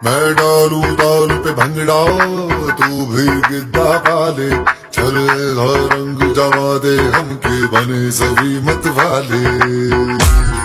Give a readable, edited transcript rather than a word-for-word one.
मैं डालू ताल पे भंगड़ा, तू भी गिद्दा पाले, चले रंग जमा दे हमके बने सभी मत वाले।